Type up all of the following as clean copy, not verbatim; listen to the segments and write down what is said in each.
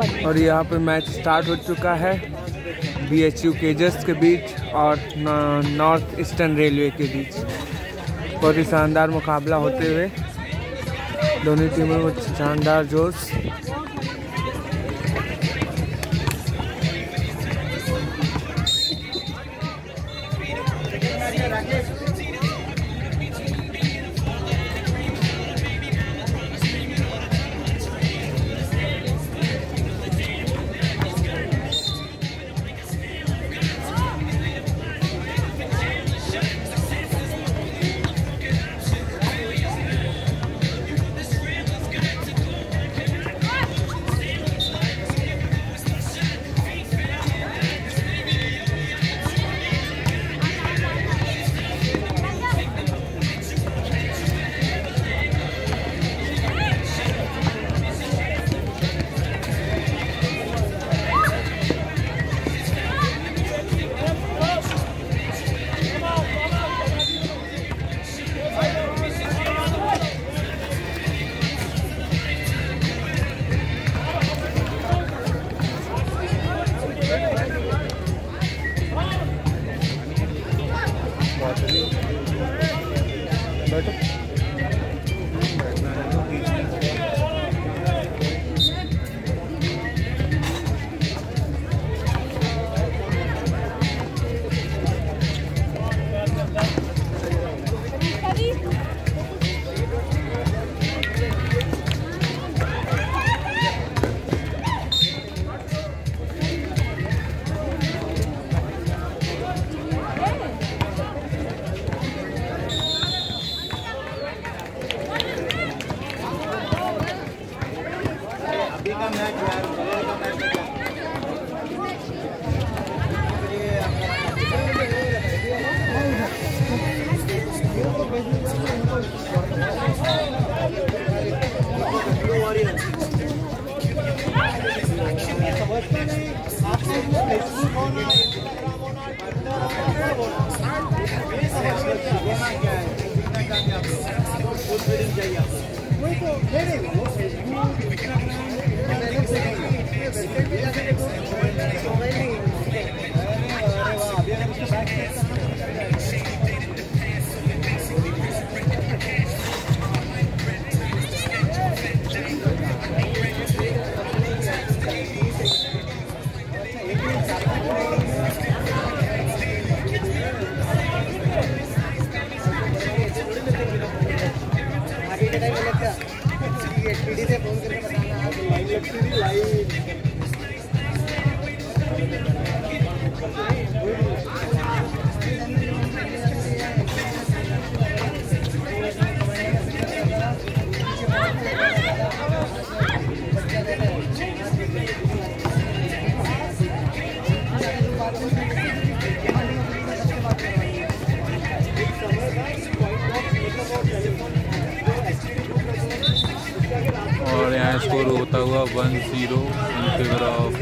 और यहाँ पे मैच स्टार्ट हो चुका है BHU केजर्स के बीच और नॉर्थ ईस्टर्न रेलवे के बीच। बहुत ही शानदार मुकाबला होते हुए दोनों टीमों में शानदार जोश। और यहाँ स्कोर होता हुआ 1-0 इन फेवर ऑफ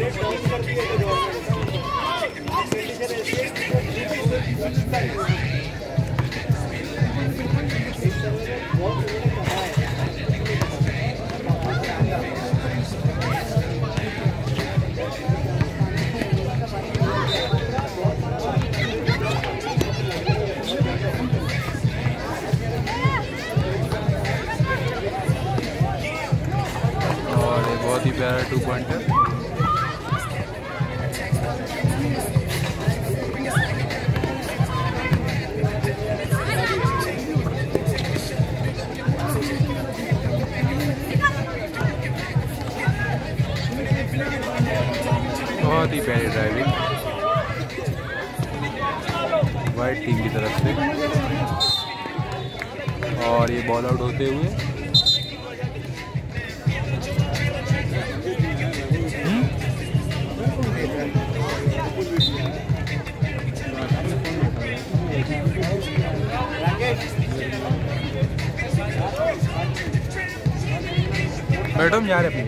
बहुत ही प्यारा 2 पॉइंटर। बहुत ही प्यारी ड्राइविंग वाइट टीम की तरफ से और ये बॉल आउट होते हुए मैडम यार अपनी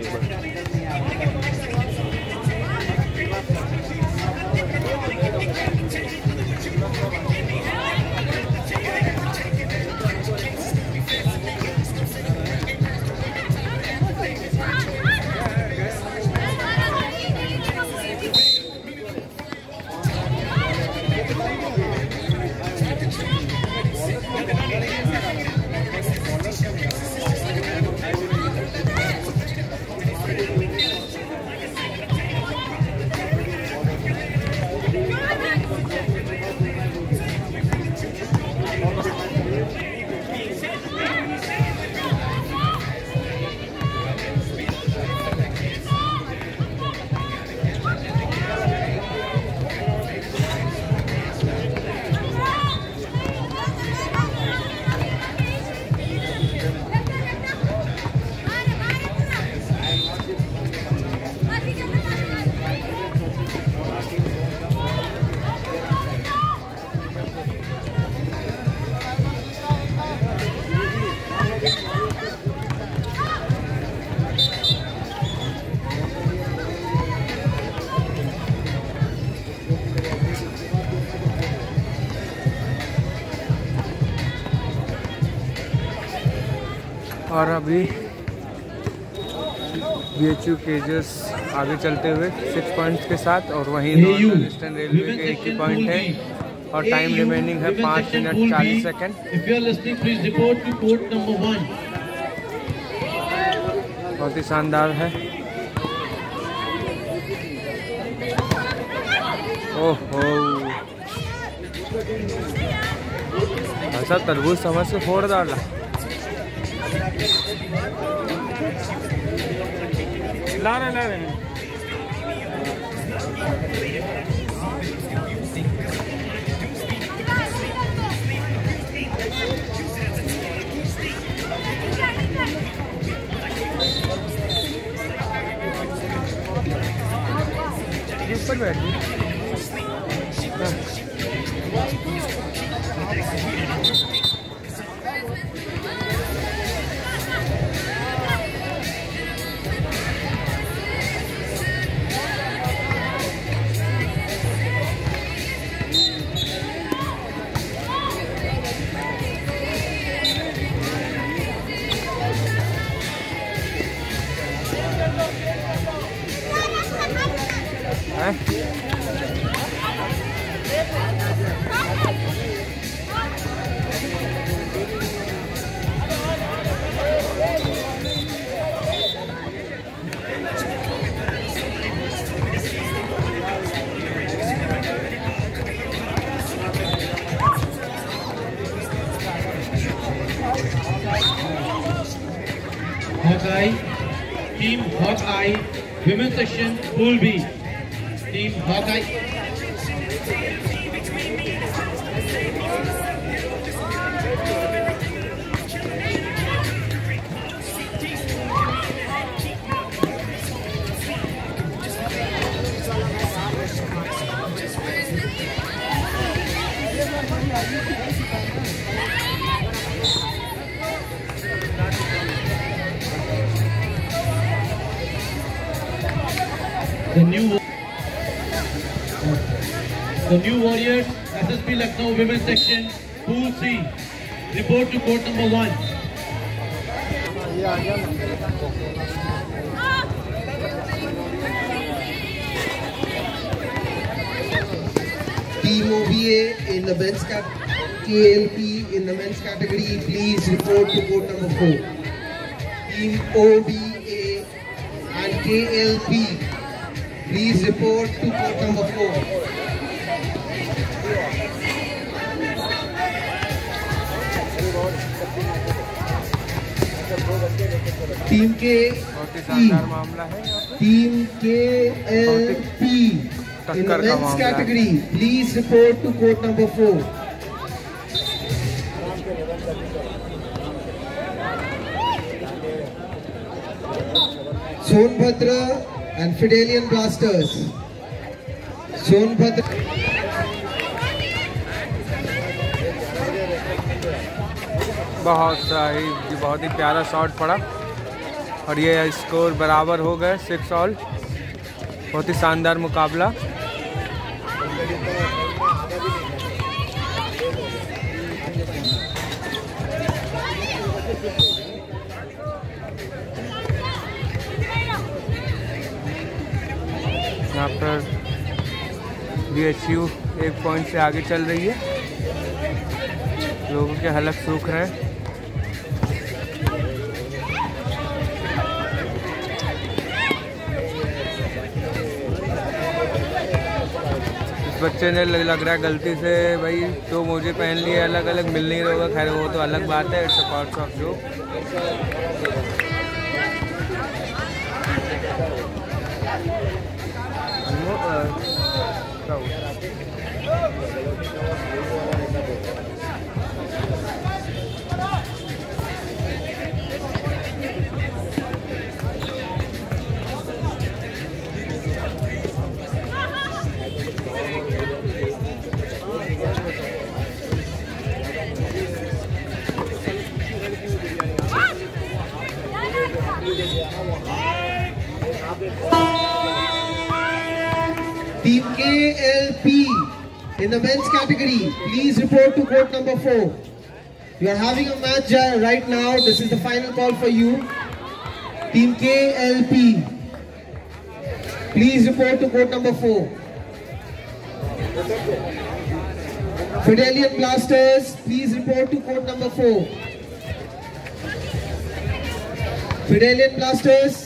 और अभी BHU केजेस आगे चलते हुए 6 पॉइंट्स के साथ, और वहीं नॉर्थ ईस्टर्न रेलवे के 1 ही पॉइंट है और टाइम रिमेनिंग है 5 मिनट 40 सेकेंड। बहुत ही शानदार है। ओहो, ऐसा तरबूज समझ से फोड़ डाला। ला रहे हैं। ऊपर बैठी। Hawkeye, Team Hawkeye, Women's Section, Pool B. Team Hawkeye. The new Warriors, SSB Lucknow Women's Section, Pool C. Report to court number 1. Team OVA in the men's KLP in the men's category, please report to court number 4. Team OVA and KLP, please report to court number 4. Team KLP in the men's category, please report to court number 4. Sonbhadra and Fidelian Blasters. Sonbhadra. बहुत ही प्यारा shot पड़ा और ये score बराबर हो गए 6 all. बहुत ही शानदार मुकाबला। यहाँ पर BHU 1 पॉइंट से आगे चल रही है। लोगों के हलक सूख रहे हैं। इस बच्चे ने लग रहा है गलती से भाई 2 मोजे पहन लिए, अलग अलग मिल नहीं रहा होगा। खैर वो तो अलग बात है, it's a part of joke. Team KLP in the men's category, please report to court number 4. You are having a match right now. This is the final call for you. Team KLP, please report to court number 4. Fidelian Blasters, please report to court number 4. Fidelian Blasters.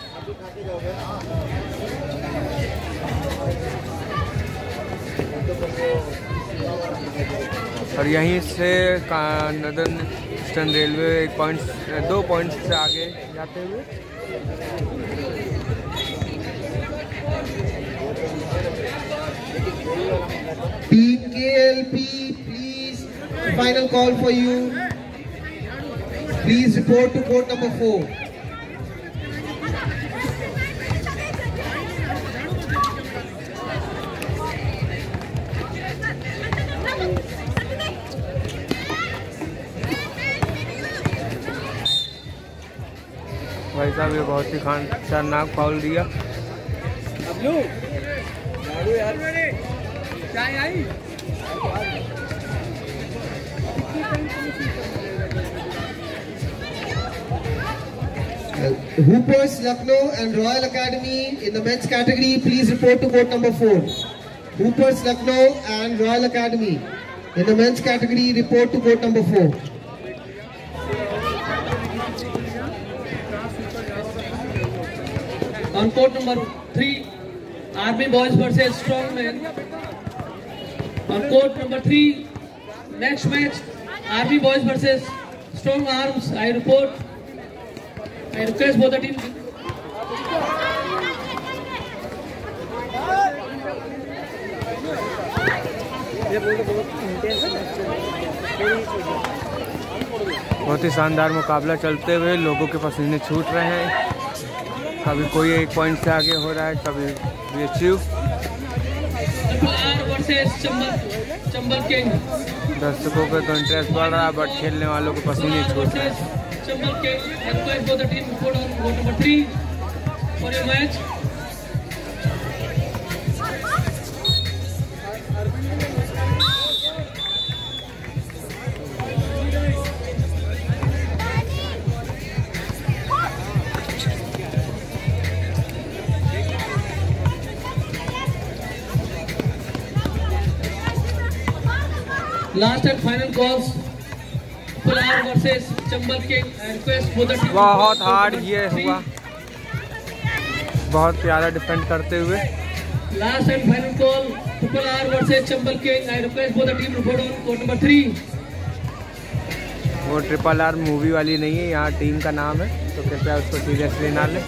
और यहीं से northern eastern railway 2 points से आगे जाते हुए Team KLP, please, final call for you. Please report to court number 4. भाई साहब, ये बहुत ही खतरनाक फाउल दिया। Hoopers Lucknow and Royal Academy in the men's category, please report to court number 4. Hoopers Lucknow and Royal Academy in the men's category, report to court number 4. On court number 3, Army Boys versus Strongmen. On court number 3, next match, Army Boys versus Strong Arms. I request both the teams. बहुत ही शानदार मुकाबला चलते हुए लोगों के पसीने छूट रहे हैं। कभी कोई 1 पॉइंट से आगे हो रहा है, कभी BHU चंबल किंग। दर्शकों का तो इंटरेस्ट बढ़ रहा है, बट खेलने वालों के पसीने छूट रहे हैं। Chambal king, request both the team report on court number 3 for your match. Last and final calls. Pular versus Chambal King. I request both the teams. बहुत हार्ड ये हुआ, बहुत प्यारा डिफेंड करते हुए। Last and final call. Pular versus Chambal King. I request both the teams report on court number 3. वो RRR movie वाली नहीं है, यहाँ टीम का नाम है, तो कृपया उसको सीरियसली ना लें।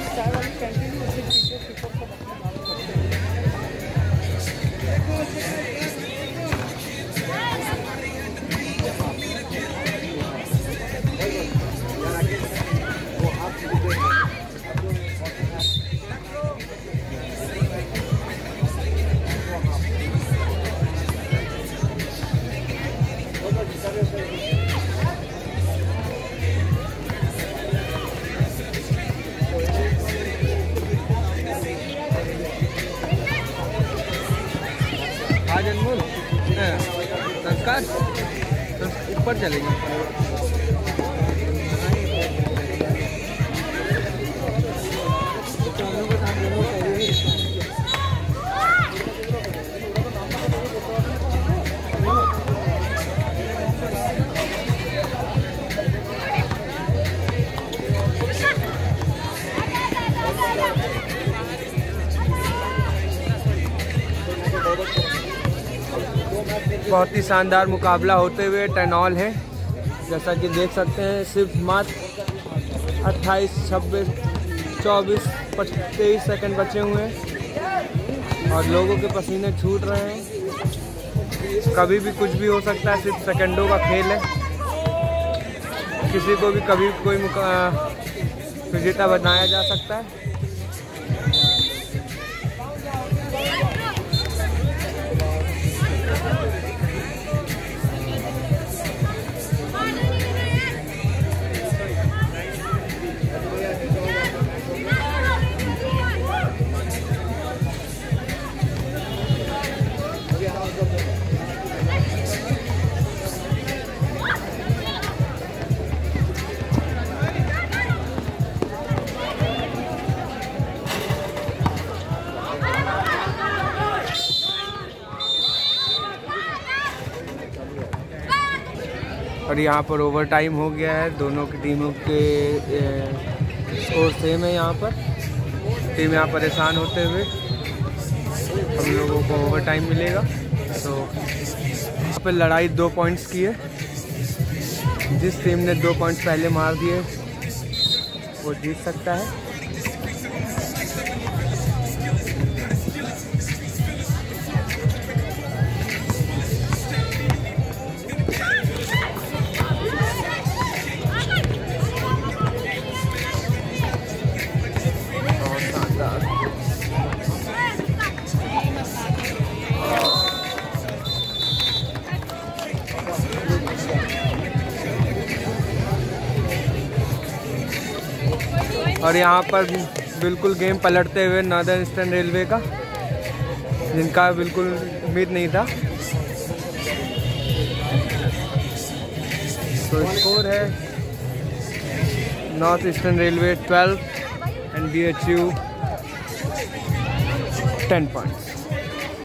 संस्कार ऊपर चलेंगे। बहुत ही शानदार मुकाबला होते हुए 10 ऑल है, जैसा कि देख सकते हैं। सिर्फ मात्र 28, 26, 24, 23 सेकंड बचे हुए हैं और लोगों के पसीने छूट रहे हैं। कभी भी कुछ भी हो सकता है, सिर्फ सेकंडों का खेल है। किसी को भी कभी कोई विजेता बनाया जा सकता है। और यहाँ पर ओवर टाइम हो गया है। दोनों की टीमों के स्कोर सेम है। यहाँ पर टीम यहाँ परेशान होते हुए हम लोगों को ओवर टाइम मिलेगा। तो यहाँ पर लड़ाई 2 पॉइंट्स की है। जिस टीम ने 2 पॉइंट्स पहले मार दिए वो जीत सकता है। और यहाँ पर बिल्कुल गेम पलटते हुए नॉर्दर्न ईस्टर्न रेलवे का, जिनका बिल्कुल उम्मीद नहीं था। तो स्कोर है North Eastern Railway 12 and BHU 10 points.